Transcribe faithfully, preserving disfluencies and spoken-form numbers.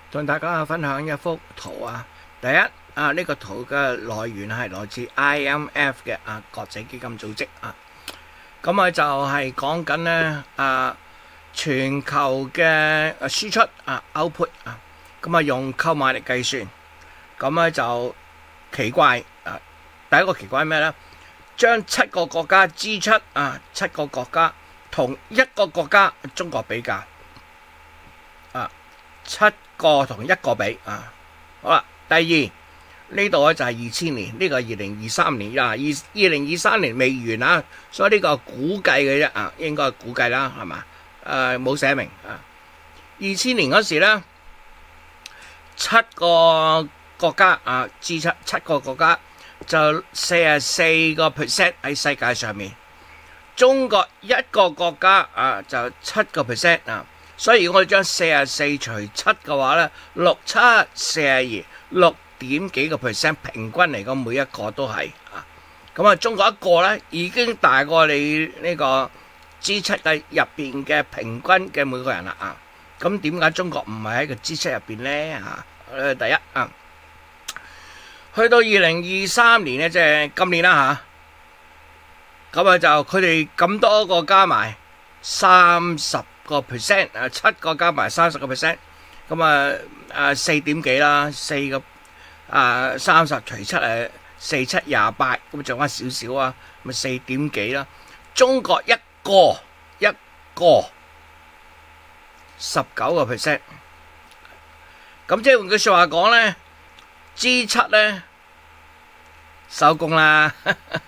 同大家分享一幅圖啊。第一啊，呢個圖嘅來源係來自 I M F 嘅啊國際基金組織啊。咁啊就係講緊呢啊全球嘅輸出啊 output 啊，咁啊用購買力計算，咁咧就奇怪啊！第一個奇怪係咩呢？將七個國家支出啊，七個國家同一個國家中國比較啊，七個同一個比啊。好啦，第二呢度咧就係二千年，呢個二零二三年啊，二二零二三年未完啊，所以呢個估計嘅啫啊，應該係估計啦，係嘛？誒冇寫明啊。二千年嗰時咧，七個國家啊支出，七個國家就四十四個 percent 喺世界上面，中國一個國家啊就七個 percent 啊，所以如果我哋將四十四除七嘅話咧，六七四十二，六點幾個 percent 平均嚟講，每一個都係啊。咁啊，中國一個咧已經大過你呢個支出嘅入邊嘅平均嘅每個人啦啊。咁點解中國唔係喺個支出入邊咧啊？誒，第一啊。去到二零二三年咧，即係今年啦吓，咁啊就佢哋咁多個加埋三十個 percent， 啊七個加埋三十個 percent， 咁啊啊四點幾啦，四個啊三十除七誒四七廿八，咁剩翻少少啊，咪四點幾啦。中國一個一個十九個 percent， 咁即係換句說話講咧。支出咧收工啦，